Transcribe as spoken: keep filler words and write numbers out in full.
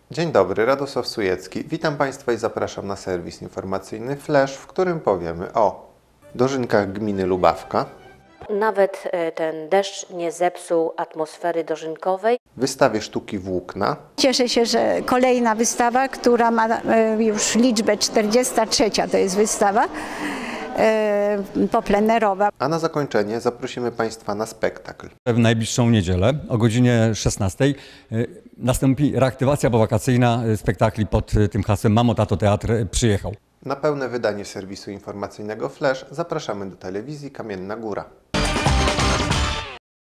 Dzień dobry, Radosław Sujecki. Witam Państwa i zapraszam na serwis informacyjny Flash, w którym powiemy o dożynkach gminy Lubawka, Nawet ten deszcz nie zepsuł atmosfery dożynkowej. wystawie sztuki Włókna, Cieszę się, że kolejna wystawa, która ma już liczbę czterdziestą trzecią, to jest wystawa poplenerowa. a na zakończenie zaprosimy Państwa na spektakl. W najbliższą niedzielę o godzinie szesnastej nastąpi reaktywacja powakacyjna spektakli pod tym hasłem Mamo, Tato, Teatr przyjechał. Na pełne wydanie serwisu informacyjnego Flash zapraszamy do telewizji Kamienna Góra.